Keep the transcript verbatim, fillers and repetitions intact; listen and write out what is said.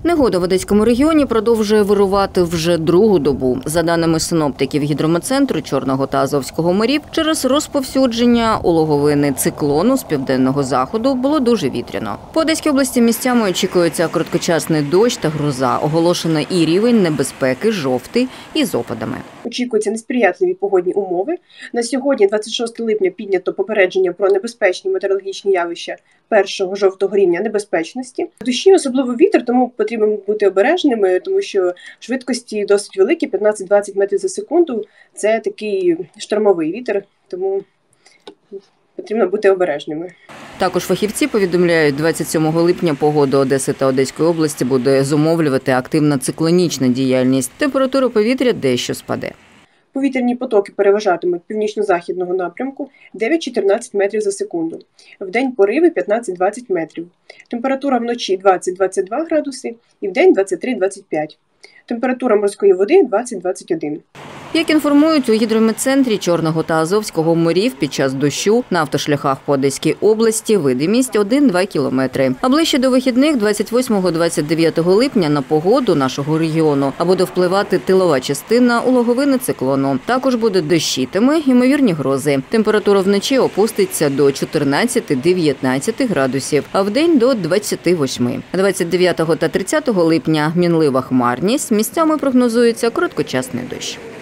Негода в Одеському регіоні продовжує вирувати вже другу добу. За даними синоптиків гідрометцентру Чорного та Азовського морів, через розповсюдження улоговини циклону з південного заходу було дуже вітряно. По Одеській області місцями очікується короткочасний дощ та гроза. Оголошено і рівень небезпеки жовтий із опадами. Очікуються несприятливі погодні умови. На сьогодні, двадцять шостого липня, піднято попередження про небезпечні метеорологічні явища першого жовтого рівня небезпечності. Дощі, особливо вітер, тому потрібно бути обережними, тому що швидкості досить великі, п'ятнадцять-двадцять метрів за секунду. Це такий штормовий вітер, тому потрібно бути обережними. Також фахівці повідомляють, двадцять сьомого липня погоду Одеси та Одеської області буде зумовлювати активна циклонічна діяльність. Температура повітря дещо спаде. Повітряні потоки переважатимуть північно-західного напрямку дев'ять-чотирнадцять метрів за секунду. Вдень пориви п'ятнадцять-двадцять метрів. Температура вночі двадцять-двадцять два градуси і вдень двадцять три-двадцять п'ять. Температура морської води двадцять-двадцять один. Як інформують у гідрометцентрі Чорного та Азовського морів, під час дощу на автошляхах по Одеській області видимість один-два кілометри. А ближче до вихідних двадцять восьмого - двадцять дев'ятого липня на погоду нашого регіону а буде впливати тилова частина улоговини циклону. Також буде дощитиме, ймовірні грози. Температура вночі опуститься до чотирнадцяти-дев'ятнадцяти градусів, а вдень до двадцяти восьми. двадцять дев'ятого та тридцятого липня мінлива хмарність, місцями прогнозується короткочасний дощ.